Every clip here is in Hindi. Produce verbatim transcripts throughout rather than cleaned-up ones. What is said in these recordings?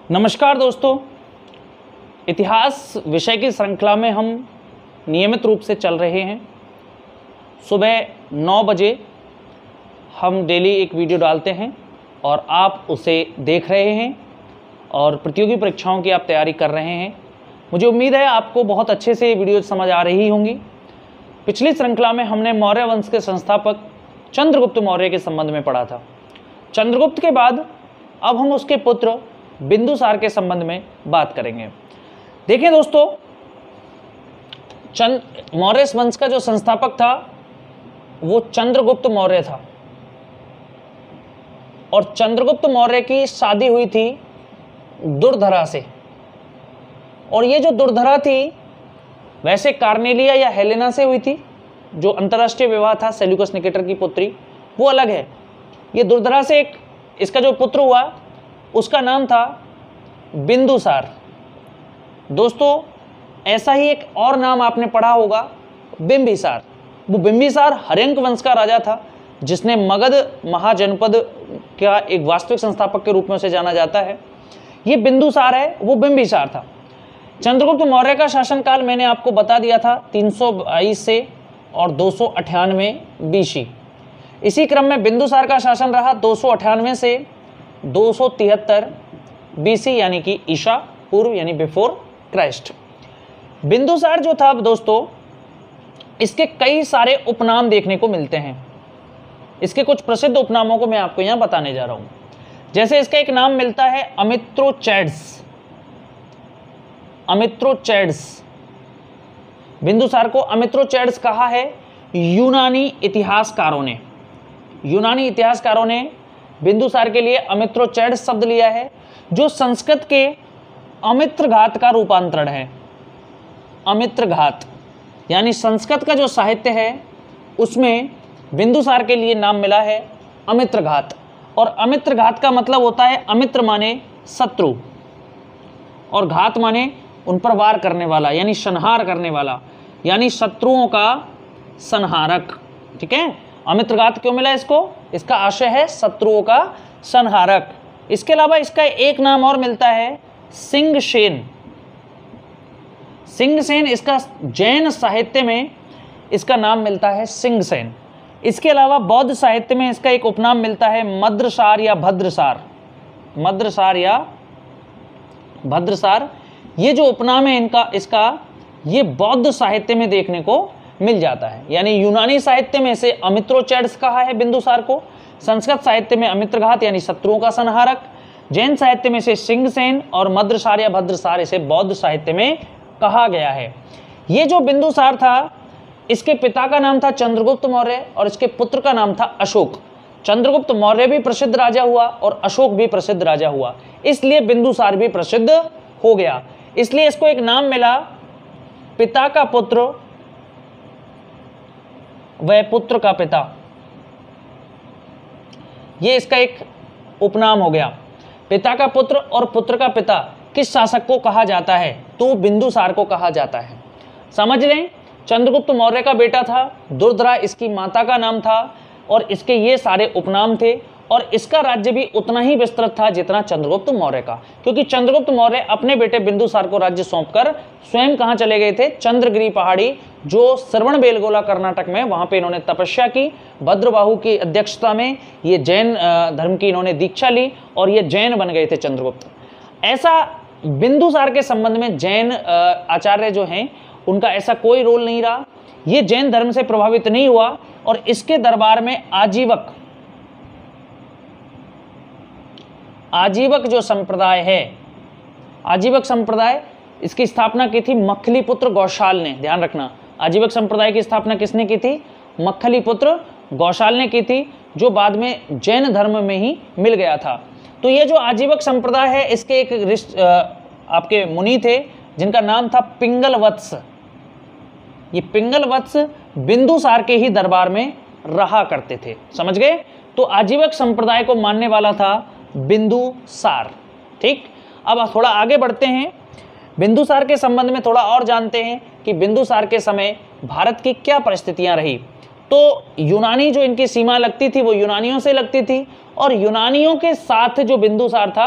नमस्कार दोस्तों, इतिहास विषय की श्रृंखला में हम नियमित रूप से चल रहे हैं। सुबह नौ बजे हम डेली एक वीडियो डालते हैं और आप उसे देख रहे हैं और प्रतियोगी परीक्षाओं की आप तैयारी कर रहे हैं। मुझे उम्मीद है आपको बहुत अच्छे से ये वीडियो समझ आ रही होंगी। पिछली श्रृंखला में हमने मौर्य वंश के संस्थापक चंद्रगुप्त मौर्य के संबंध में पढ़ा था। चंद्रगुप्त के बाद अब हम उसके पुत्र बिंदुसार के संबंध में बात करेंगे। देखिए दोस्तों, चंद मौर्य वंश का जो संस्थापक था वो चंद्रगुप्त मौर्य था और चंद्रगुप्त मौर्य की शादी हुई थी दुर्धरा से। और ये जो दुर्धरा थी वैसे कार्नेलिया या हेलेना से हुई थी, जो अंतर्राष्ट्रीय विवाह था सेल्यूकस निकेटर की पुत्री, वो अलग है। ये दुर्धरा से एक इसका जो पुत्र हुआ उसका नाम था बिंदुसार। दोस्तों, ऐसा ही एक और नाम आपने पढ़ा होगा, बिंबिसार। वो बिंबिसार हर्यंक वंश का राजा था जिसने मगध महाजनपद का एक वास्तविक संस्थापक के रूप में उसे जाना जाता है। ये बिंदुसार है, वो बिंबिसार था। चंद्रगुप्त मौर्य का शासनकाल मैंने आपको बता दिया था तीन सौ बाईस से और दो सौ अट्ठानवे बीसी। इसी क्रम में बिंदुसार का शासन रहा दो सौ अट्ठानवे से दो सौ तिहत्तर बीसी, यानी कि ईसा पूर्व, यानी बिफोर क्राइस्ट। बिंदुसार जो था दोस्तों, इसके कई सारे उपनाम देखने को मिलते हैं। इसके कुछ प्रसिद्ध उपनामों को मैं आपको यहां बताने जा रहा हूं। जैसे इसका एक नाम मिलता है अमित्रोचैड्स। अमित्रोचैड्स, बिंदुसार को अमित्रोचैड्स कहा है यूनानी इतिहासकारों ने। यूनानी इतिहासकारों ने बिंदुसार के लिए अमित्रोचैड्स शब्द लिया है, जो संस्कृत के अमित्रघात का रूपांतरण है। अमित्रघात यानी संस्कृत का जो साहित्य है उसमें बिंदुसार के लिए नाम मिला है अमित्रघात। और अमित्रघात का मतलब होता है अमित्र माने शत्रु और घात माने उन पर वार करने वाला, यानी संहार करने वाला, यानी शत्रुओं का संहारक। ठीक है, अमित्रघात क्यों मिला इसको? इसका आशय है शत्रुओं का संहारक। इसके अलावा इसका एक नाम और मिलता है सिंहसेन। सिंहसेन, इसका जैन साहित्य में इसका नाम मिलता है सिंहसेन। इसके अलावा बौद्ध साहित्य में इसका एक उपनाम मिलता है मद्रसार या भद्रसार। मद्रसार या भद्रसार, ये जो उपनाम है इनका इसका ये बौद्ध साहित्य में देखने को मिल जाता है। यानी यूनानी साहित्य में से अमित्रोचैड्स कहा है बिंदुसार को, संस्कृत साहित्य में अमित्रघात यानी शत्रुओं का संहारक, जैन साहित्य में से सिंहसेन और मद्रसार या भद्रसार इसे बौद्ध साहित्य में कहा गया है। ये जो बिंदुसार था, इसके पिता का नाम था चंद्रगुप्त मौर्य और इसके पुत्र का नाम था अशोक। चंद्रगुप्त मौर्य भी प्रसिद्ध राजा हुआ और अशोक भी प्रसिद्ध राजा हुआ, इसलिए बिंदुसार भी प्रसिद्ध हो गया। इसलिए इसको एक नाम मिला पिता का पुत्र वह पुत्र का पिता। ये इसका एक उपनाम हो गया। पिता का पुत्र और पुत्र का पिता किस शासक को कहा जाता है? तो बिंदुसार को कहा जाता है। समझ लें, चंद्रगुप्त मौर्य का बेटा था दुर्धरा, इसकी माता का नाम था और इसके ये सारे उपनाम थे। और इसका राज्य भी उतना ही विस्तृत था जितना चंद्रगुप्त मौर्य का, क्योंकि चंद्रगुप्त मौर्य अपने बेटे बिंदुसार को राज्य सौंपकर स्वयं कहां चले गए थे? चंद्रगिरी पहाड़ी, जो श्रवणबेलगोला कर्नाटक में, वहां पे इन्होंने तपस्या की। भद्रबाहु की अध्यक्षता में ये जैन धर्म की इन्होंने दीक्षा ली और ये जैन बन गए थे चंद्रगुप्त। ऐसा बिंदुसार के संबंध में जैन आचार्य जो हैं उनका ऐसा कोई रोल नहीं रहा। ये जैन धर्म से प्रभावित नहीं हुआ और इसके दरबार में आजीवक आजीवक जो संप्रदाय है, आजीवक संप्रदाय, इसकी स्थापना की थी मखलीपुत्र गौशाल ने। ध्यान रखना, आजीवक संप्रदाय की स्थापना किसने की थी? मखलीपुत्र गौशाल ने की थी, जो बाद में जैन धर्म में ही मिल गया था। तो ये जो आजीवक संप्रदाय है, इसके एक रिश्त आपके मुनि थे जिनका नाम था पिंगल वत्स। ये पिंगल वत्स बिंदुसार के ही दरबार में रहा करते थे। समझ गए? तो आजीवक संप्रदाय को मानने वाला था बिंदुसार। ठीक, अब थोड़ा आगे बढ़ते हैं, बिंदुसार के संबंध में थोड़ा और जानते हैं कि बिंदुसार के समय भारत की क्या परिस्थितियां रही। तो यूनानी जो इनकी सीमा लगती थी वो यूनानियों से लगती थी और यूनानियों के साथ जो बिंदुसार था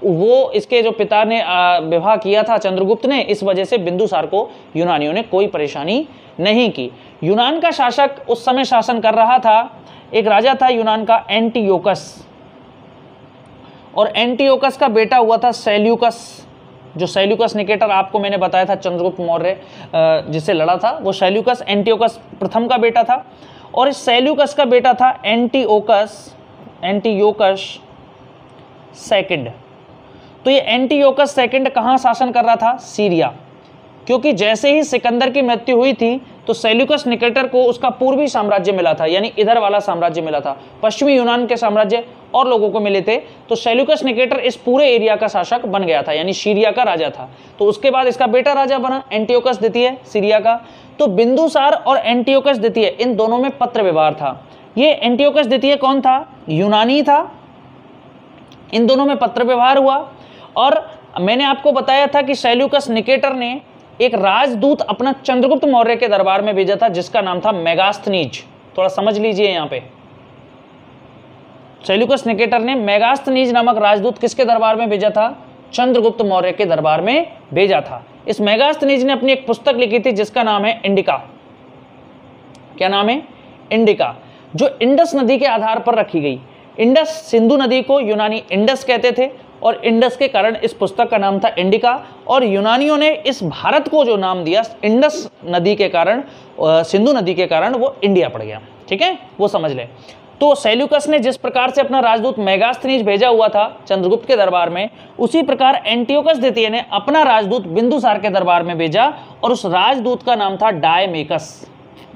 वो इसके जो पिता ने विवाह किया था चंद्रगुप्त ने, इस वजह से बिंदुसार को यूनानियों ने कोई परेशानी नहीं की। यूनान का शासक उस समय शासन कर रहा था, एक राजा था यूनान का एंटियोकस, और एंटियोकस का बेटा हुआ था सेल्यूकस। जो सेल्यूकस निकेटर आपको मैंने बताया था चंद्रगुप्त मौर्य जिससे लड़ा था, वो सेल्यूकस एंटियोकस प्रथम का बेटा था। और इस सेल्यूकस का बेटा था एंटियोकस एंटियोकस सेकंड। तो ये एंटियोकस सेकंड कहाँ शासन कर रहा था? सीरिया। क्योंकि जैसे ही सिकंदर की मृत्यु हुई थी तो सेल्यूकस निकेटर को उसका पूर्वी साम्राज्य मिला था, यानी इधर वाला साम्राज्य मिला था, पश्चिमी यूनान के साम्राज्य और लोगों को मिले थे। तो सेल्यूकस निकेटर इस पूरे एरिया का शासक बन गया था, यानी सीरिया का राजा था। तो उसके बाद इसका बेटा राजा बना एंटियोकस द्वितीय सीरिया का। तो बिंदुसार और एंटियोकस द्वितीय इन दोनों में पत्र व्यवहार था। ये एंटियोकस द्वितीय कौन था? यूनानी था। इन दोनों में पत्र व्यवहार हुआ। और मैंने आपको बताया था कि सेल्यूकस निकेटर ने एक राजदूत अपना चंद्रगुप्त मौर्य के दरबार में भेजा था जिसका नाम था मेगास्थनीज। थोड़ा समझ लीजिए यहाँ पे, सेल्यूकस निकेटर ने मेगास्थनीज नामक राजदूत किसके दरबार में भेजा था? चंद्रगुप्त मौर्य के दरबार में भेजा था। इस मेगास्थनीज ने अपनी एक पुस्तक लिखी थी जिसका नाम है इंडिका। क्या नाम है? इंडिका, जो इंडस नदी के आधार पर रखी गई। इंडस सिंधु नदी को यूनानी इंडस कहते थे और इंडस के कारण इस पुस्तक का नाम था इंडिका। और यूनानियों ने इस भारत को जो नाम दिया इंडस नदी के कारण, सिंधु नदी के कारण, वो इंडिया पड़ गया। ठीक है, वो समझ ले। तो सेल्यूकस ने जिस प्रकार से अपना राजदूत मेगास्थनीज भेजा हुआ था चंद्रगुप्त के दरबार में, उसी प्रकार एंटियोकस द्वितीय ने अपना राजदूत बिंदुसार के दरबार में भेजा और उस राजदूत का नाम था डायमेकस।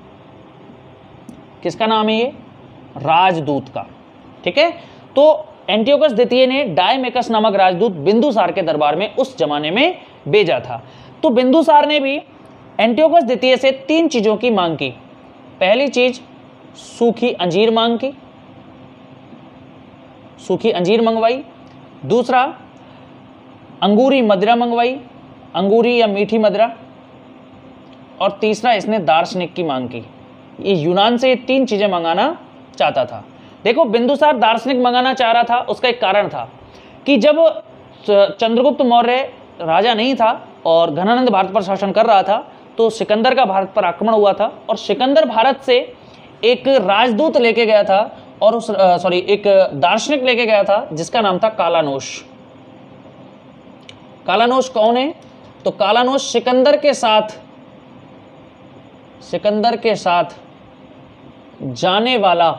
किसका नाम है ये? राजदूत का। ठीक है, तो एंटियोकस द्वितीय ने डायमेकस नामक राजदूत बिंदुसार के दरबार में उस जमाने में भेजा था। तो बिंदुसार ने भी एंटियोकस द्वितीय से तीन चीजों की मांग की। पहली चीज सूखी अंजीर मांग की, सूखी अंजीर मंगवाई। दूसरा अंगूरी मदिरा मंगवाई, अंगूरी या मीठी मदिरा। और तीसरा इसने दार्शनिक की मांग की। ये यूनान से ये तीन चीजें मंगाना चाहता था। देखो, बिंदुसार दार्शनिक मंगाना चाह रहा था, उसका एक कारण था कि जब चंद्रगुप्त मौर्य राजा नहीं था और घनानंद भारत पर शासन कर रहा था तो सिकंदर का भारत पर आक्रमण हुआ था और सिकंदर भारत से एक राजदूत लेके गया था और उस सॉरी एक दार्शनिक लेके गया था जिसका नाम था कालानोश। कालानोश कौन है? तो कालानोश सिकंदर के साथ सिकंदर के साथ जाने वाला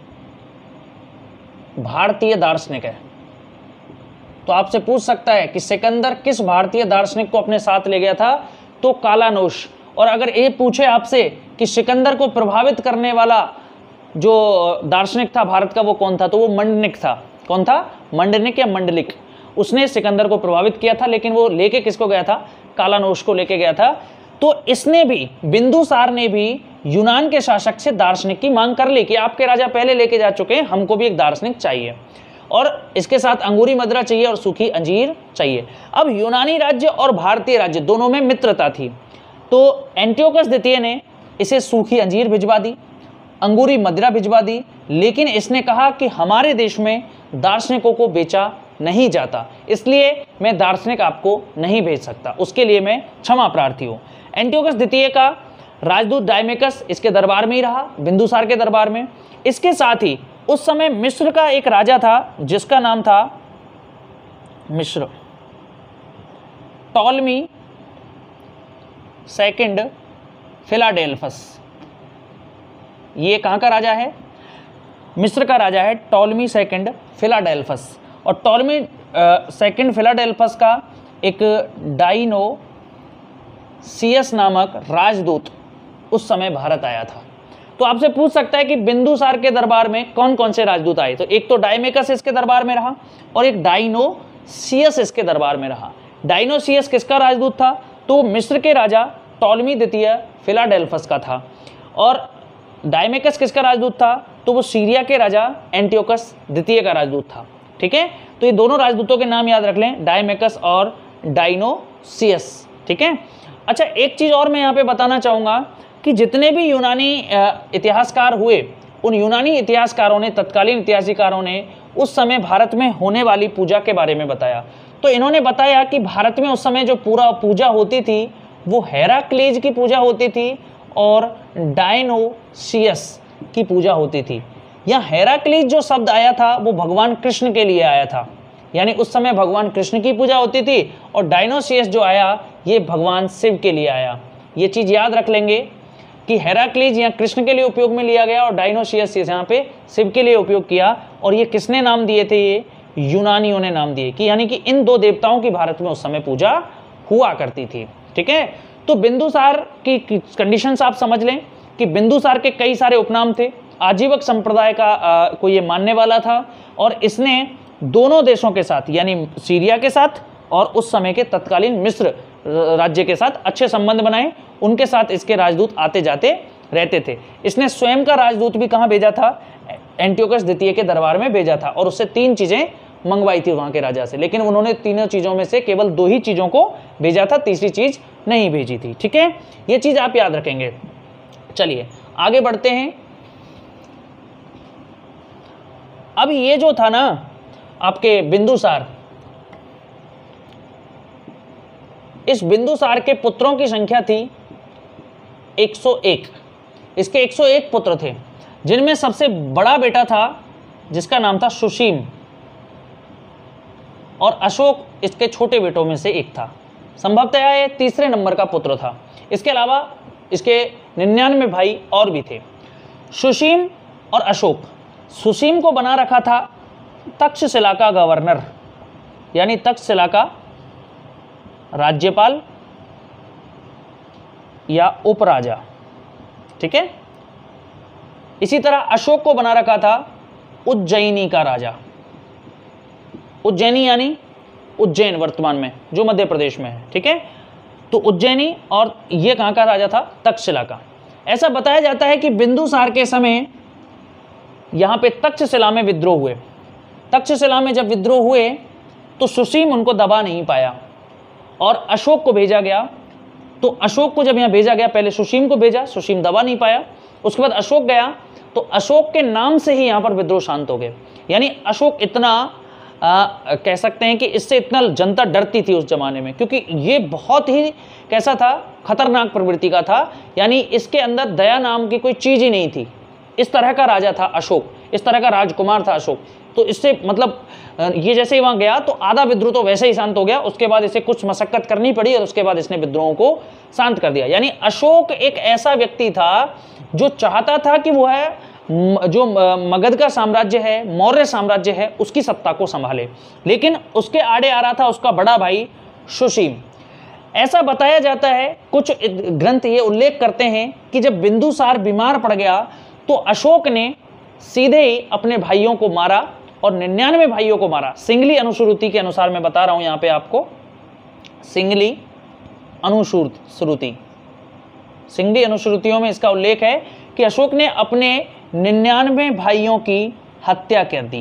भारतीय दार्शनिक है। तो आपसे पूछ सकता है कि सिकंदर किस भारतीय दार्शनिक को अपने साथ ले गया था? तो कालानोश। और अगर ये पूछे आपसे कि सिकंदर को प्रभावित करने वाला जो दार्शनिक था भारत का वो कौन था, तो वो मंडनिक था। कौन था? मंडनिक या मंडलिक। उसने सिकंदर को प्रभावित किया था, लेकिन वो लेके किसको गया था? कालानोश को लेके गया था। तो इसने भी, बिंदुसार ने भी यूनान के शासक से दार्शनिक की मांग कर ली कि आपके राजा पहले लेके जा चुके हैं, हमको भी एक दार्शनिक चाहिए और इसके साथ अंगूरी मदिरा चाहिए और सूखी अंजीर चाहिए। अब यूनानी राज्य और भारतीय राज्य दोनों में मित्रता थी, तो एंटियोकस द्वितीय ने इसे सूखी अंजीर भिजवा दी, अंगूरी मदिरा भिजवा दी, लेकिन इसने कहा कि हमारे देश में दार्शनिकों को बेचा नहीं जाता, इसलिए मैं दार्शनिक आपको नहीं भेज सकता, उसके लिए मैं क्षमा प्रार्थी हूँ। एंटियोकस द्वितीय का राजदूत डायमेकस इसके दरबार में ही रहा, बिंदुसार के दरबार में। इसके साथ ही उस समय मिस्र का एक राजा था जिसका नाम था मिस्र, टॉलमी सेकंड फिलाडेल्फस। ये कहाँ का राजा है? मिस्र का राजा है टॉलमी सेकंड फिलाडेल्फस। और टॉलमी सेकंड फिलाडेल्फस का एक डाइनो सीएस नामक राजदूत उस समय भारत आया था। तो आपसे पूछ सकता है कि बिंदुसार के दरबार में कौन कौन से राजदूत आए? तो एक तो डायमेकस इसके दरबार में रहा और एक डाइनोसियस इसके दरबार में रहा। डाइनोसियस किसका राजदूत था? तो मिस्र के राजा टॉलमी द्वितीय फिलाडेल्फस का था। और डायमेकस किसका राजदूत था? तो वो सीरिया के राजा एंटियोकस द्वितीय का राजदूत था। ठीक है, तो ये दोनों राजदूतों के नाम याद रख लें, डायमेकस और डाइनोसियस। ठीक है। अच्छा, एक चीज़ और मैं यहाँ पे बताना चाहूँगा कि जितने भी यूनानी इतिहासकार हुए, उन यूनानी इतिहासकारों ने, तत्कालीन इतिहासकारों ने उस समय भारत में होने वाली पूजा के बारे में बताया। तो इन्होंने बताया कि भारत में उस समय जो पूरा पूजा होती थी वो हेराक्लीज की पूजा होती थी और डायनोसियस की पूजा होती थी। यहाँ हेराक्लीज जो शब्द आया था वो भगवान कृष्ण के लिए आया था, यानी उस समय भगवान कृष्ण की पूजा होती थी, और डायनोसियस जो आया ये भगवान शिव के लिए आया। ये चीज़ याद रख लेंगे कि हेराक्लीज यहाँ कृष्ण के लिए उपयोग में लिया गया और डायनोसियस यहाँ पे शिव के लिए उपयोग किया। और ये किसने नाम दिए थे? ये यूनानियों ने नाम दिए, कि यानी कि इन दो देवताओं की भारत में उस समय पूजा हुआ करती थी। ठीक है, तो बिंदुसार की कंडीशंस आप समझ लें कि बिंदुसार के कई सारे उपनाम थे। आजीवक संप्रदाय का आ, को ये मानने वाला था, और इसने दोनों देशों के साथ यानी सीरिया के साथ और उस समय के तत्कालीन मिस्र राज्य के साथ अच्छे संबंध बनाए। उनके साथ इसके राजदूत आते जाते रहते थे। इसने स्वयं का राजदूत भी कहाँ भेजा था? एंटियोकस द्वितीय के दरबार में भेजा था, और उससे तीन चीजें मंगवाई थी वहां के राजा से, लेकिन उन्होंने तीनों चीजों में से केवल दो ही चीजों को भेजा था, तीसरी चीज नहीं भेजी थी। ठीक है, ये चीज आप याद रखेंगे। चलिए आगे बढ़ते हैं। अब ये जो था ना आपके बिंदुसार, इस बिंदुसार के पुत्रों की संख्या थी एक सौ एक। इसके एक सौ एक पुत्र थे, जिनमें सबसे बड़ा बेटा था जिसका नाम था सुशीम, और अशोक इसके छोटे बेटों में से एक था। संभवतः ये तीसरे नंबर का पुत्र था। इसके अलावा इसके निन्यानवे भाई और भी थे। सुशीम और अशोक, सुशीम को बना रखा था तक्षशिला का गवर्नर, यानी तक्षशिला का राज्यपाल या उपराजा। ठीक है, इसी तरह अशोक को बना रखा था उज्जैनी का राजा। उज्जैनी यानी उज्जैन वर्तमान में जो मध्य प्रदेश में है। ठीक है, तो उज्जैनी, और ये कहाँ का राजा था? तक्षशिला का। ऐसा बताया जाता है कि बिंदुसार के समय यहाँ पे तक्षशिला में विद्रोह हुए। तक्षशिला में जब विद्रोह हुए तो सुसीम उनको दबा नहीं पाया और अशोक को भेजा गया। तो अशोक को जब यहाँ भेजा गया, पहले सुसीम को भेजा, सुसीम दबा नहीं पाया, उसके बाद अशोक गया, तो अशोक के नाम से ही यहाँ पर विद्रोह शांत हो गए। यानी अशोक इतना आ, कह सकते हैं कि इससे इतना जनता डरती थी उस जमाने में, क्योंकि ये बहुत ही कैसा था, खतरनाक प्रवृत्ति का था। यानी इसके अंदर दया नाम की कोई चीज ही नहीं थी। इस तरह का राजा था अशोक, इस तरह का राजकुमार था अशोक। तो इससे मतलब ये जैसे ही वहां गया तो आधा विद्रोह तो वैसे ही शांत हो गया। उसके बाद इसे कुछ मशक्कत करनी पड़ी और उसके बाद इसने विद्रोहों को शांत कर दिया। यानी अशोक एक ऐसा व्यक्ति था जो चाहता था कि वो है जो मगध का साम्राज्य है, मौर्य साम्राज्य है, उसकी सत्ता को संभाले, लेकिन उसके आड़े आ रहा था उसका बड़ा भाई सुसीम। ऐसा बताया जाता है, कुछ ग्रंथ ये उल्लेख करते हैं कि जब बिंदुसार बीमार पड़ गया तो अशोक ने सीधे ही अपने भाइयों को मारा और निन्यानवे भाइयों को मारा। सिंगली अनुश्रुति के अनुसार मैं बता रहा हूं यहां पे आपको, सिंगली अनुश्रुति, सिंगली अनुश्रुतियों में इसका उल्लेख है कि अशोक ने अपने निन्यानवे भाइयों की हत्या कर दी।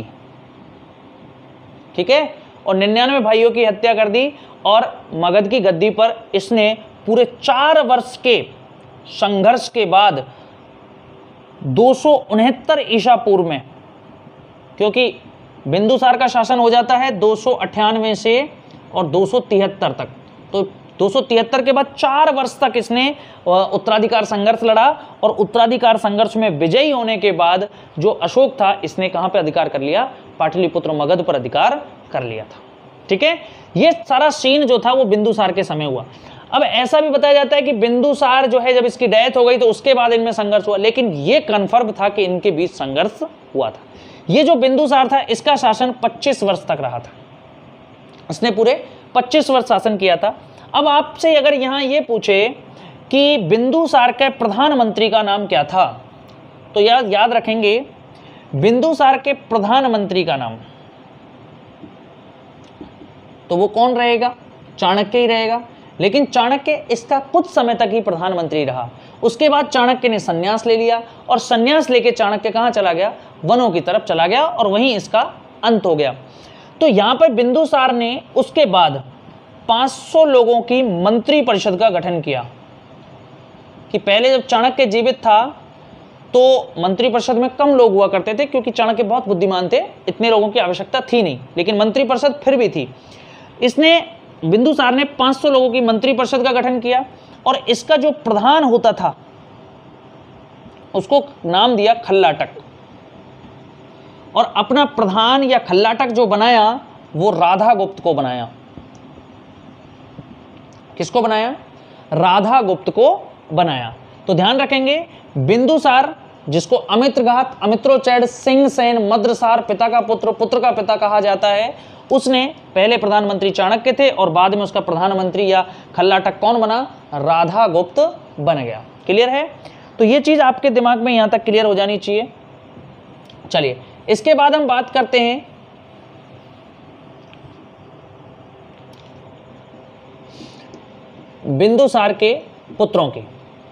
ठीक है, और निन्यानवे भाइयों की हत्या कर दी और मगध की गद्दी पर इसने पूरे चार वर्ष के संघर्ष के बाद दो सौ उनहत्तर ईसा पूर्व में, क्योंकि बिंदुसार का शासन हो जाता है दो सौ अट्ठानवे से और दो सौ तिहत्तर तक, तो दो सौ तिहत्तर के बाद चार वर्ष तक इसने उत्तराधिकार संघर्ष लड़ा और उत्तराधिकार संघर्ष में विजयी होने के बाद जो अशोक था इसने कहां पे अधिकार कर लिया? पाटलिपुत्र मगध पर अधिकार कर लिया था। ठीक है, ये सारा सीन जो था वो बिंदुसार के समय हुआ। अब ऐसा भी बताया जाता है कि बिंदुसार जो है जब इसकी डेथ हो गई तो उसके बाद इनमें संघर्ष हुआ, लेकिन ये कन्फर्म था कि इनके बीच संघर्ष हुआ था। ये जो बिंदुसार था इसका शासन पच्चीस वर्ष तक रहा था, इसने पूरे पच्चीस वर्ष शासन किया था। अब आपसे अगर यहां ये पूछे कि बिंदुसार के प्रधानमंत्री का नाम क्या था, तो याद याद रखेंगे बिंदुसार के प्रधानमंत्री का नाम, तो वो कौन रहेगा? चाणक्य ही रहेगा। लेकिन चाणक्य इसका कुछ समय तक ही प्रधानमंत्री रहा, उसके बाद चाणक्य ने संन्यास ले लिया और संन्यास लेके चाणक्य कहां चला गया? वनों की तरफ चला गया और वहीं इसका अंत हो गया। तो यहां पर बिंदुसार ने उसके बाद पाँच सौ लोगों की मंत्री परिषद का गठन किया। कि पहले जब चाणक्य जीवित था तो मंत्रिपरिषद में कम लोग हुआ करते थे क्योंकि चाणक्य बहुत बुद्धिमान थे, इतने लोगों की आवश्यकता थी नहीं, लेकिन मंत्रिपरिषद फिर भी थी। इसने बिंदुसार ने पाँच सौ लोगों की मंत्रिपरिषद का गठन किया और इसका जो प्रधान होता था उसको नाम दिया खल्लाटक, और अपना प्रधान या खल्लाटक जो बनाया वो राधागुप्त को बनाया। किसको बनाया? राधागुप्त को बनाया। तो ध्यान रखेंगे, बिंदुसार जिसको अमित्रघात, अमित्रोचैड, सिंह सेन, मद्रसार, पिता का पुत्र, पुत्र का पिता कहा जाता है, उसने पहले प्रधानमंत्री चाणक्य थे और बाद में उसका प्रधानमंत्री या खल्लाटक कौन बना? राधागुप्त बन गया। क्लियर है? तो ये चीज आपके दिमाग में यहां तक क्लियर हो जानी चाहिए। चलिए इसके बाद हम बात करते हैं बिंदुसार के पुत्रों की।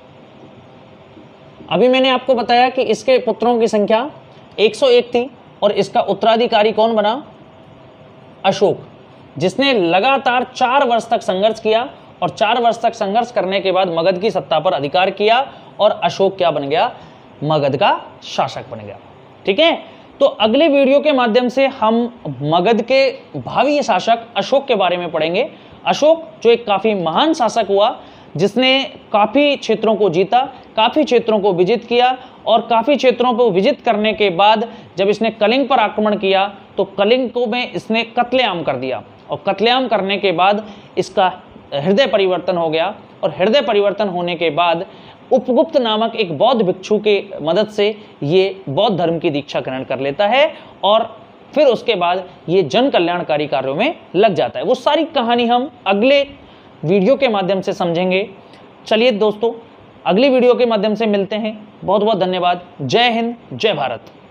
अभी मैंने आपको बताया कि इसके पुत्रों की संख्या एक सौ एक थी और इसका उत्तराधिकारी कौन बना? अशोक, जिसने लगातार चार वर्ष तक संघर्ष किया और चार वर्ष तक संघर्ष करने के बाद मगध की सत्ता पर अधिकार किया और अशोक क्या बन गया? मगध का शासक बन गया। ठीक है, तो अगले वीडियो के माध्यम से हम मगध के भावी शासक अशोक के बारे में पढ़ेंगे। अशोक जो एक काफी महान शासक हुआ, जिसने काफी क्षेत्रों को जीता, काफी क्षेत्रों को विजित किया और काफी क्षेत्रों को विजित करने के बाद जब इसने कलिंग पर आक्रमण किया तो कलिंग को में इसने कत्लेआम कर दिया और कत्लेआम करने के बाद इसका हृदय परिवर्तन हो गया और हृदय परिवर्तन होने के बाद उपगुप्त नामक एक बौद्ध भिक्षु के मदद से ये बौद्ध धर्म की दीक्षा ग्रहण कर लेता है और फिर उसके बाद ये जन कल्याणकारी कार्यों में लग जाता है। वो सारी कहानी हम अगले वीडियो के माध्यम से समझेंगे। चलिए दोस्तों, अगली वीडियो के माध्यम से मिलते हैं। बहुत बहुत धन्यवाद। जय हिंद, जय भारत।